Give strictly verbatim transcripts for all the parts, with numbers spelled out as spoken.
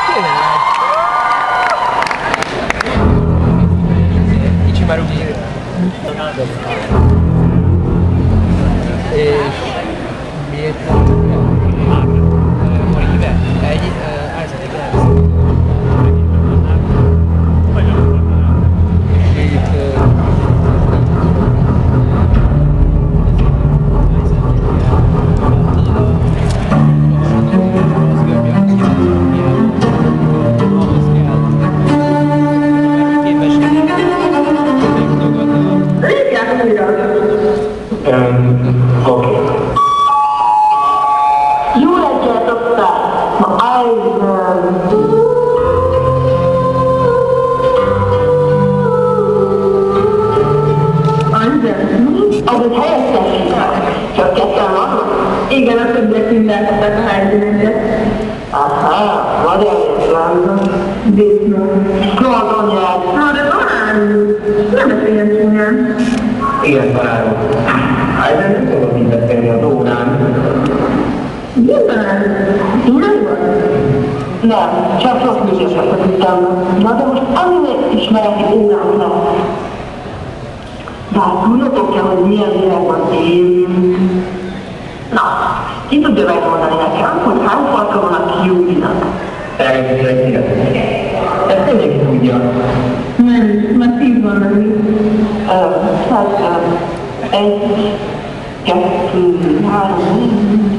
Kicsi már úgy ér. És miért nem? Van éve? Egy ázadék lesz. Azok helyettesítek. Csak ketten vannak? Igen, a többiek mindenketek a helyzőnket. Aha, vagy elértem. Disznó. Skólt anyád. Na, de tanárul. Nem beszéljen csúnyán. Igen, tanárul. Hát de nem tudok így beszélni az órán. Milyen tanárul? Tudod vagy? Nem, csak sok műzéseket tudtam. Na de most annyira ismereti óránknak. Bár tudjatok-e, hogy milyen világban élünk? Na, ki tudja megmondani nekem, hogy hány farka van a Kyuubi-nak? Természetesen igen. Ezt tényleg tudja. Nem, már tíz van neki. Hát, egy, kettő, három,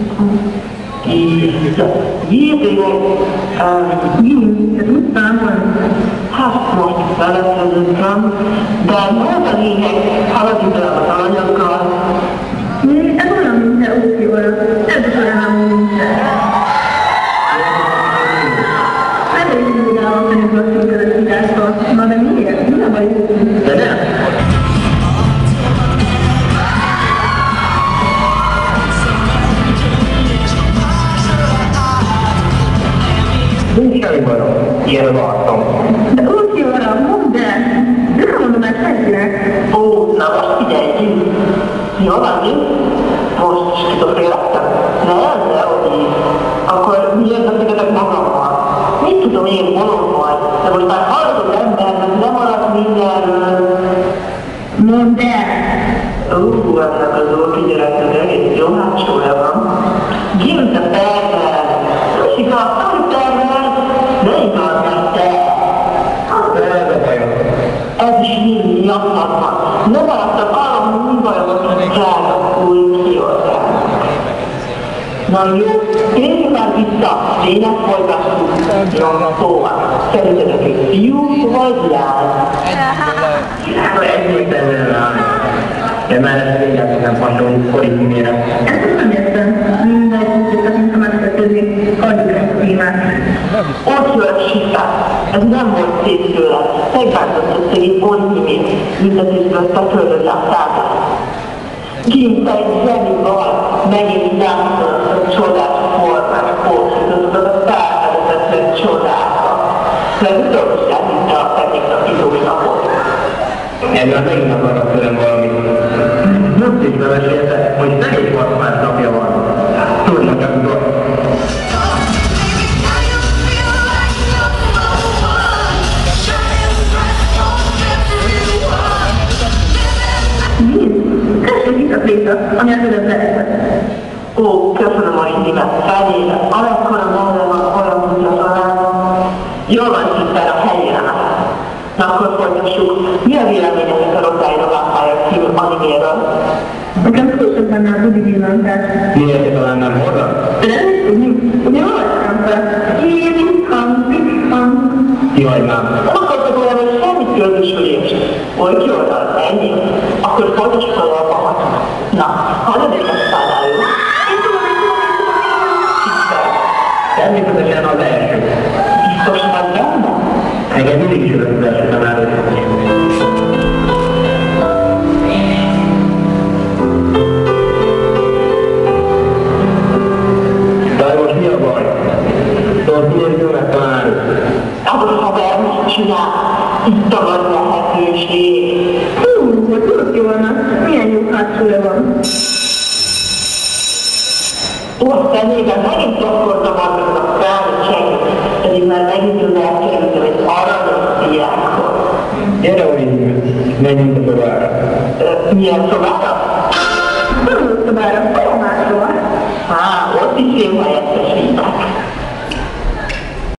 tíz. Jézének, mi? Ez úgy számolni? Hát most beleszerződtem, de volt a lényeg, haladni bele az alanyaggal. Mi? Ez olyan, mint te úgy olyan. Ez is olyan, mint te. Nem is úgy állom, hogy ez a színkeresítástól. Na de miért? Mi a baj? De nem. Nincs semmi bajom, ilyen az arcom. De úgy jó arra, mondd el! De nem mondom el senkinek. Ó, na most figyeljünk! Jó van, mi? Most skizofrélettem? Nem, de hogy így. Akkor miért beszélgetek magammal? Mit tudom én, bolond vagy? De most már hallgatod embernek, nem maradt mindenről. Mondd el! Ó, ennek az orki gyereknek egész jó hátsója van. Gyűjt a pervel! Rusika, hogy pervel? Ne igaz, mert te! Ez is mind miattad van. Nem maradtak arra, hogy mi bajok, hogy drága új kioltál. Na jó, térjünk már vissza, tényleg folytassuk. Jó, szóval, szerintetek egy fiú vagy lány? Hát egyértelműen lány. De már ez egyáltalán nem hasonló korikmére. Ezt nem értem. Mindegy, hogy tekintve megkötőzni, adjuk egy témát. Ott jött Sika. Ez nem volt szép tőle. Megbántott szegény korikmét, mint az üzletbe fölötte a szádát. Kint egy zsenival megint látszott a csodás formás pósítottad a felfedezetlen csodákat. Legutóbb is elhitte a technikapítós napot. Erről megint akarnak tőlem valamit. Most is bemesélte, hogy szegény farkmás napja van. Tudnak csak tudod. Tessék itt a pléta, ami az előbb lehetett. Ó, köszönöm a hímet, feléle, amekkora neve van, olyan tudja találni. Jól van szépen a helyére áll. Na akkor folytassuk. Mi a véleményetek a Rotáira Vampire című animéről? Nekem szó benne a budi villantás. Miért te talán nem oda? De nem is tudjuk, ugye olvastam fel. Én hang, hang. Jaj, nem. Nem akartak olyan, hogy semmit köldösülést. Oly ki oldal, ennyi. Akkor folytassuk a dolgokat. Na, halladék a szállájuk. Természetesen az első. Biztos vagy benne? Engem mindig is az első tanárok. De most mi a baj? Szóval miért jön meg tanárok? Az a haver mit csinál? Itt a nagy lehetőség. Hú, hogy tudod ki vannak? Milyen jó hátsója van. Ó, szemében megint akkor zavarnak fel, hogy segít. Pedig már megint Gyere, Olivia, menjünk a szobára. Milyen szobára? Szobára, folyamásról.